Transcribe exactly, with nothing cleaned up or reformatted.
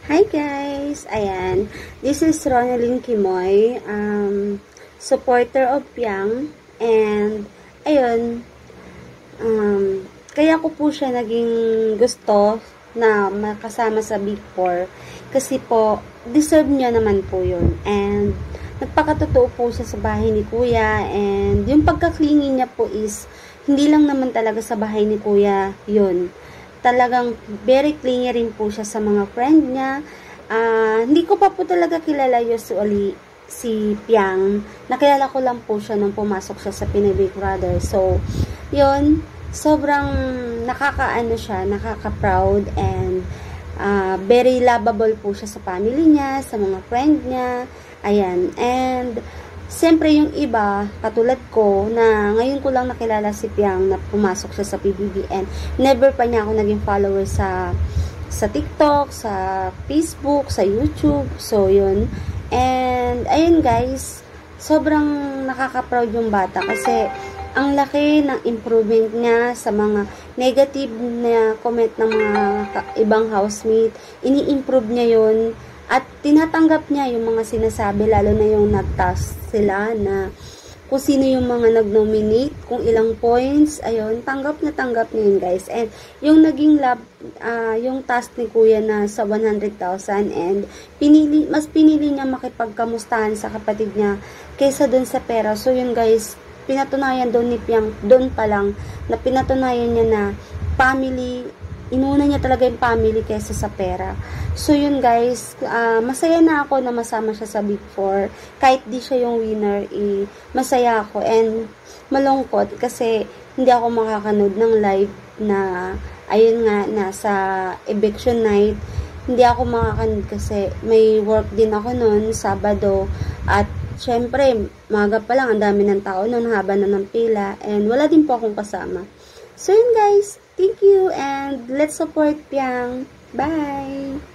Hi guys! Ayan, this is Ronaldin Kimoy, um, supporter of Piang, and ayun, um, kaya ko po siya naging gusto na makasama sa Big Four kasi po, deserve niya naman po yun, and nagpakatotoo po siya sa bahay ni Kuya, and yung pagkaklingi niya po is, hindi lang naman talaga sa bahay ni Kuya yun, talagang very clingy rin po siya sa mga friend niya. Uh, hindi ko pa po talaga kilala usually si Piang. Nakilala ko lang po siya nung pumasok siya sa Pinoy Big Brother. So, yun, sobrang nakakaano siya, nakaka-proud and uh, very lovable po siya sa family niya, sa mga friend niya. Ayan, and siyempre yung iba, katulad ko, na ngayon ko lang nakilala si Piang na pumasok siya sa P B B N. Never pa niya ako naging follower sa sa TikTok, sa Facebook, sa YouTube. So, yun. And, ayun guys, sobrang nakaka-proud yung bata kasi ang laki ng improvement niya sa mga negative na comment ng mga ibang housemate. Ini-improve niya yun. At tinatanggap niya yung mga sinasabi, lalo na yung nag-task sila na kung sino yung mga nag-nominate, kung ilang points, ayun, tanggap na tanggap niya yun guys. And yung naging lab, uh, yung task ni Kuya na sa one hundred thousand and pinili, mas pinili niya makipagkamustahan sa kapatid niya kaysa dun sa pera. So yun guys, pinatunayan doon ni Piang, doon pa lang, na pinatunayan niya na family, inuna niya talaga yung family kaysa sa pera. So, yun guys, uh, masaya na ako na masama siya sa Big Four. Kahit di siya yung winner, eh, masaya ako. And, malungkot kasi hindi ako makakanood ng live na, ayun nga, nasa eviction night. Hindi ako makakanood kasi may work din ako noon, Sabado. At, syempre, maga pa lang, ang dami ng tao noon, haba na ng pila. And, wala din po akong kasama. So, yun guys, thank you and let's support Piang. Bye!